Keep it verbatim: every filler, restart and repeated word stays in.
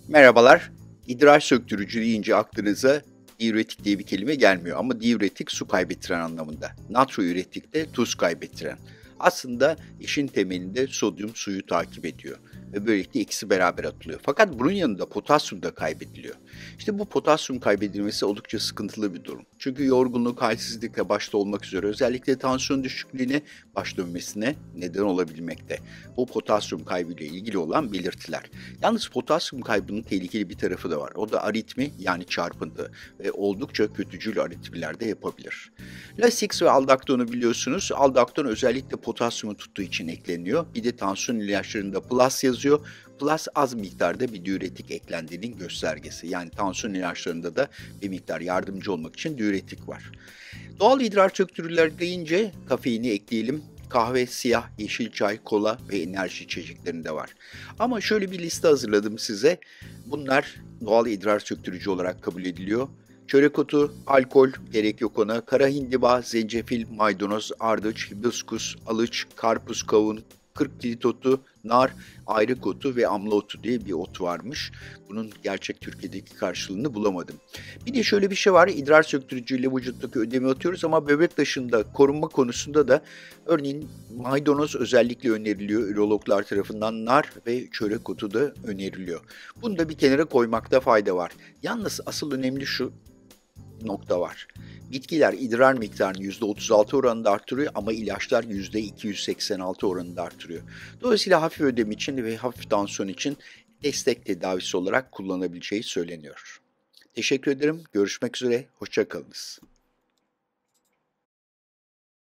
Merhabalar. İdrar söktürücü deyince aklınıza diüretik diye bir kelime gelmiyor ama diüretik su kaybettiren anlamında. Natriüretik de tuz kaybettiren. Aslında işin temelinde sodyum suyu takip ediyor ve böylelikle ikisi beraber atılıyor. Fakat bunun yanında potasyum da kaybediliyor. İşte bu potasyum kaybedilmesi oldukça sıkıntılı bir durum. Çünkü yorgunluk, halsizlikle başta olmak üzere özellikle tansiyon düşüklüğüne, baş dönmesine neden olabilmekte. Bu potasyum kaybıyla ilgili olan belirtiler. Yalnız potasyum kaybının tehlikeli bir tarafı da var. O da aritmi yani çarpıntı ve oldukça kötücül aritmiler de yapabilir. Lasix ve Aldactonu biliyorsunuz. Aldacton özellikle potasyumu tuttuğu için ekleniyor. Bir de tansiyon ilaçlarında plus yazıyor. Plus az miktarda bir diüretik eklendiğinin göstergesi. Yani tansiyon ilaçlarında da bir miktar yardımcı olmak için diüretik var. Doğal idrar söktürücüler deyince kafeini ekleyelim. Kahve, siyah, yeşil çay, kola ve enerji içeceklerinde var. Ama şöyle bir liste hazırladım size. Bunlar doğal idrar söktürücü olarak kabul ediliyor. Çörek otu, alkol, gerek yok ona. Kara hindiba, zencefil, maydanoz, ardıç, hibiskus, alıç, karpuz, kavun, kırk kilit otu, nar, ayrık otu ve amla otu diye bir ot varmış. Bunun gerçek Türkiye'deki karşılığını bulamadım. Bir de şöyle bir şey var, idrar söktürücüyle vücuttaki ödemi atıyoruz ama böbrek taşında korunma konusunda da örneğin maydanoz özellikle öneriliyor ürologlar tarafından, nar ve çörek otu da öneriliyor. Bunu da bir kenara koymakta fayda var. Yalnız asıl önemli şu nokta var. Bitkiler idrar miktarını yüzde otuz altı oranında artırıyor ama ilaçlar yüzde iki yüz seksen altı oranında artırıyor. Dolayısıyla hafif ödem için ve hafif tansiyon için destek tedavisi olarak kullanabileceği söyleniyor. Teşekkür ederim. Görüşmek üzere. Hoşça kalınız.